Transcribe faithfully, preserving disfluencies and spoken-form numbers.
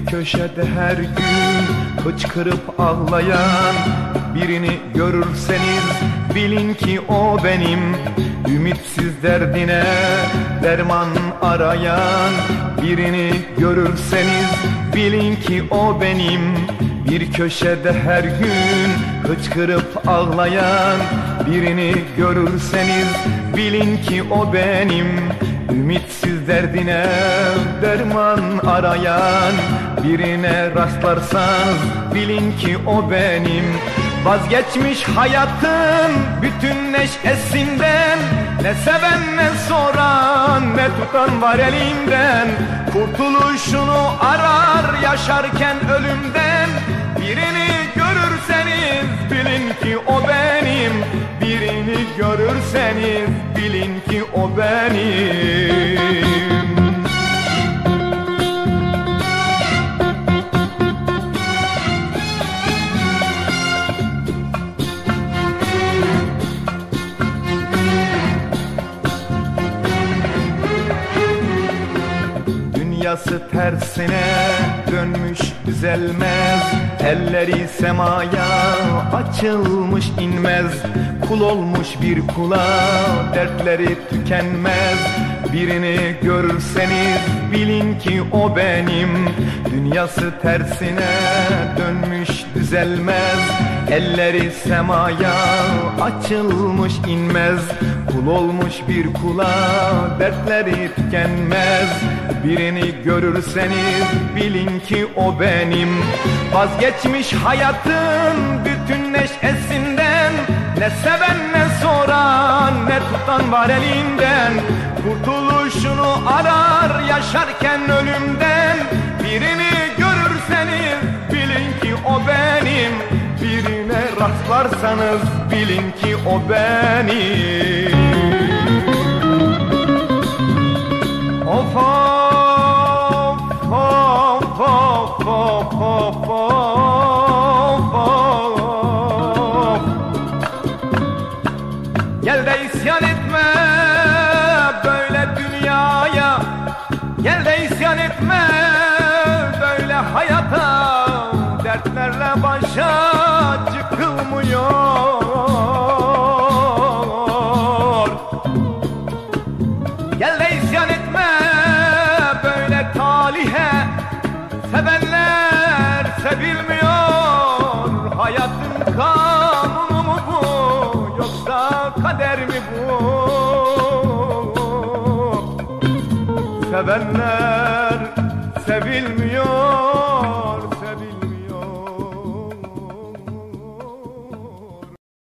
köşede her gün hıçkırıp ağlayan birini görürseniz bilin ki o benim. Ümitsiz derdine derman arayan birini görürseniz bilin ki o benim. Bir köşede her gün hıçkırıp ağlayan birini görürseniz bilin ki o benim. Ümitsiz derdine derman arayan birine rastlarsanız bilin ki o benim. Vazgeçmiş hayatın bütün neşesinden, ne seven ne soran ne tutan var elimden. Kurtuluşunu arar yaşarken ölümden. Birini görürseniz bilin ki o benim. Birini görürseniz bilin ki o benim. Dünyası tersine dönmüş düzelmez, elleri semaya açılmış inmez. Kul olmuş bir kula dertleri tükenmez. Birini görürseniz bilin ki o benim. Dünyası tersine dönmüş düzelmez, elleri semaya açılmış inmez. Kul olmuş bir kula dertleri tükenmez. Birini görürseniz bilin ki o benim. Vazgeçmiş hayatın bütün neşesinden, ne seven ne soran ne tutan var elinden. Kurtuluşunu arar yaşarken ölümden. Birini görürseniz bilin ki o benim. Birine rastlarsanız bilin ki o benim. Of of of of of of of of. Gel de isyan etme böyle dünyaya, gel de isyan etme böyle hayata. Dertlerle başa çıkılmıyor. Gel de isyan etme böyle talihe, sevenler sevilmiyor. Hayatın kanunu mu bu, yoksa kader mi bu? Sevenler sevilmiyor.